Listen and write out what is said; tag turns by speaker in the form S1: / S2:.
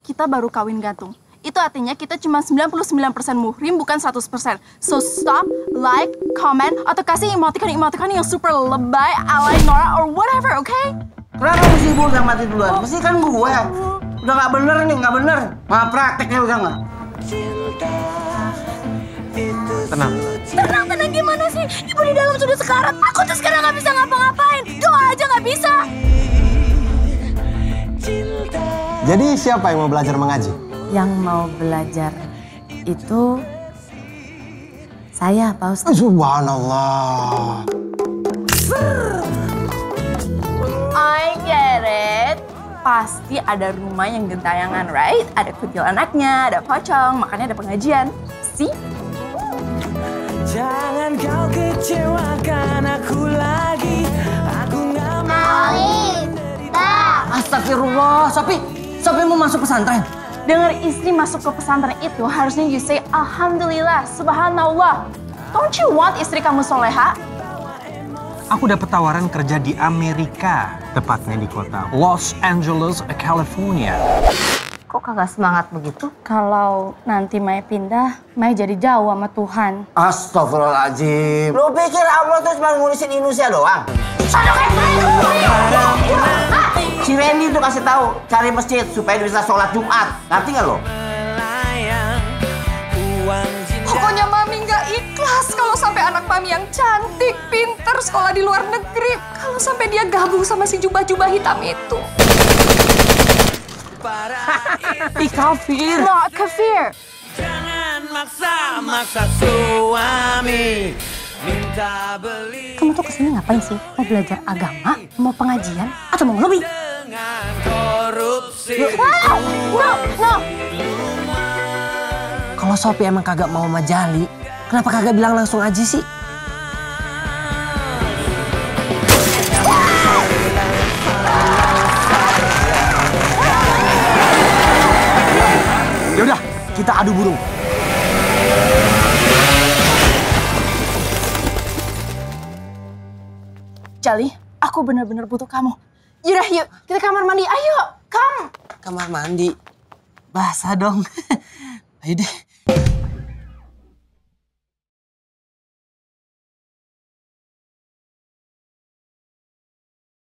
S1: kita baru kawin gantung. Itu artinya kita cuma 99% muhrim, bukan 100%. So stop, like, comment, atau kasih emoticon yang super lebay, alay Nora, or whatever, okay?
S2: Kenapa mesti ibu yang mati duluan? Mesti kan gue. Udah nggak bener nih, nggak bener. Nggak prakteknya udah nggak.
S1: Tenang gimana sih? Ibu di dalam sudah sekarat. Aku tuh sekarang nggak bisa ngapa-ngapain. Doa aja nggak bisa.
S3: Jadi siapa yang mau belajar mengaji?
S4: Yang mau belajar itu saya, Pak Ustadz.
S3: Subhanallah.
S1: I get it. Pasti ada rumah yang gentayangan, right? Ada kuntilanaknya, ada pocong, makanya ada pengajian. See?
S5: Jangan kau kecewakan aku lagi. Aku nggak mau.
S2: Astagfirullah, Sopi mau masuk pesantren.
S1: Dengar istri masuk ke pesantren itu harusnya you say Alhamdulillah, Subhanallah. Don't you want istri kamu soleha?
S6: Aku dapat tawaran kerja di Amerika, tepatnya di kota Los Angeles, California.
S4: Kok kagak semangat begitu?
S1: Kalau nanti Maya pindah, Maya jadi jauh sama Tuhan.
S2: Astagfirullahaladzim. Lu pikir Allah tuh cuma ngurusin Indonesia doang? Si Randy tuh kasih tahu cari masjid supaya dia bisa sholat Jumat. Ngerti nggak lo?
S1: Pokoknya Mami nggak ikhlas kalau sampai anak Mami yang cantik, pinter, sekolah di luar negeri. Kalau sampai dia gabung sama si jubah-jubah hitam itu.
S2: Ih, kafir.
S1: Not kafir.
S5: Jangan maksa suami minta beli.
S4: Kamu tuh kesini ngapain sih? Mau belajar agama? Mau pengajian? Atau mau ngelobi?
S5: Dengan korupsi.
S1: No.
S2: Kalau Sopi emang kagak mau majali, kenapa kagak bilang langsung aja sih?
S3: Yaudah, kita adu burung.
S1: Jali, aku benar-benar butuh kamu. Yaudah, yuk, kita kamar mandi. Ayo, come.
S2: Kamar mandi. Basah dong. Ayo deh.